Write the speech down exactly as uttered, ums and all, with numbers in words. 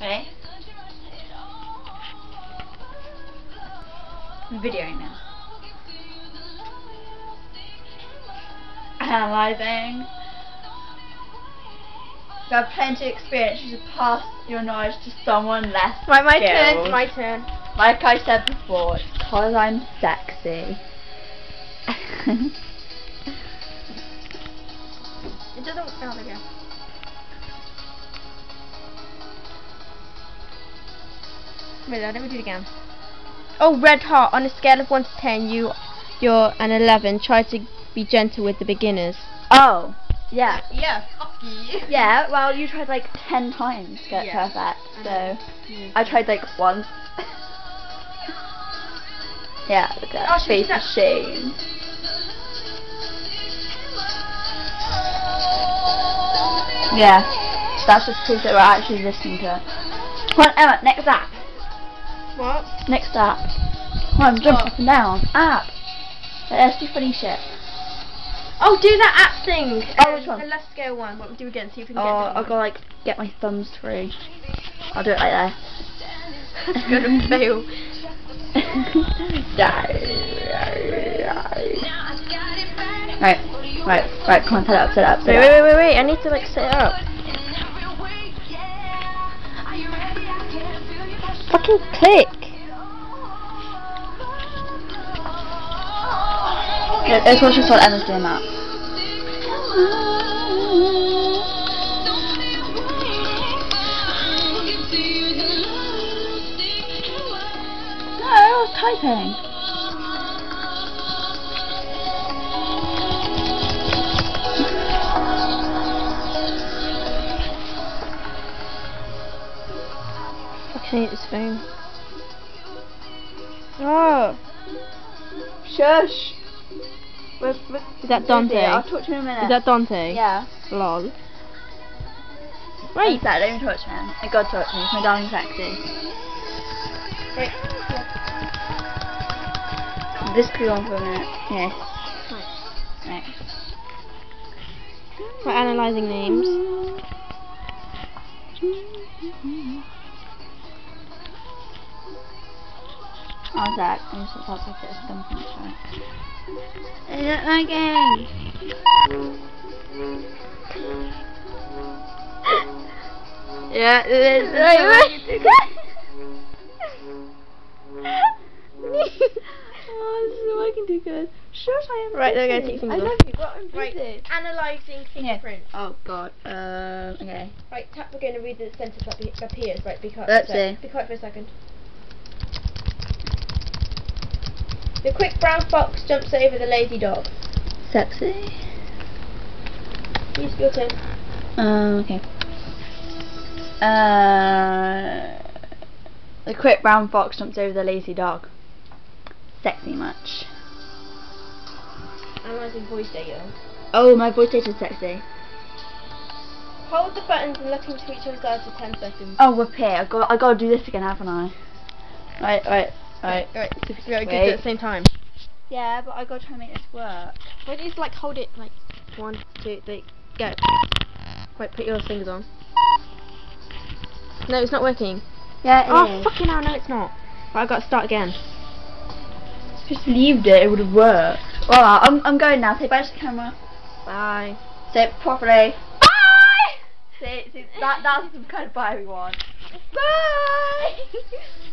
Ready? I'm videoing now. Analyzing. You have plenty of experience. You should pass your knowledge to someone less Right, my skilled. turn. My turn. Like I said before, it's because I'm sexy. It doesn't. Oh, there we go. Wait, let me do it again. Oh, red heart. On a scale of one to ten, you, you're an eleven. Try to be gentle with the beginners. Oh, yeah. Yeah, fuck you. Yeah, well, you tried like ten times to get Yeah. it perfect, so Mm. I tried like once. Yeah, look at Oh, that should we face do of that? shame. Yeah, that's just proof that we're actually listening to it. Come on, Emma, next app. What? Next app. Come on, jump What? up and down. App. Let's do funny shit. Oh, do that app thing. Oh, which um, one? The less scale one. What we do again? See if we can Oh, get I'll different go like get my thumbs through. I'll do it like that. It's gonna fail. Right, right, right, come on, set it up, set it up, set Wait, it wait, up. wait, wait, wait. I need to like set it up. Fucking click. Yeah, let's watch this while Emma's doing that. No, I was typing. Fucking hate this phone. Oh. Shush. We're, we're Is that Dante? busy. I'll talk to you in a minute. Is that Dante? Yeah. Lol. Right. Right. That, don't even talk to me. I God talk to me. It's my darling sexy. Right. This could go on for a minute. Yes. Right. We're analysing names. How's that? I just thought I'd get a stump on the side. I don't like it. Yeah, it is. Right, right. Oh, this isn't working too good. Shush, I am Right, busy. they're gonna take things I off. love you, but I'm busy. Right. Analysing fingerprints. Oh god. Um. Okay. Right, tap. We're going to read the sentence that be- appears. Right, be quiet. Let's so, see. Be quiet for a second. The quick brown fox jumps over the lazy dog. Sexy. Use your turn. Um. Okay. Uh. The quick brown fox jumps over the lazy dog. Sexy much. Analysing voice data. Oh, my voice data is sexy. Hold the buttons and look into each other's eyes for ten seconds. Oh, we're here. I got. I got to do this again, haven't I? Right. Right. Right. Right, so we gotta do Wait. it at the same time. Yeah, but I got to try and make this work. Why don't you just like hold it like one, two, three, go. Right, put your fingers on. No, it's not working. Yeah. It Oh is. fucking hell, no it's not. Right, I gotta start again. Just leaved it. It would have worked. Well, I'm. I'm going now. Say bye to the camera. Bye. Say it properly. Bye. See, see that. That's the kind of bye we want. Bye.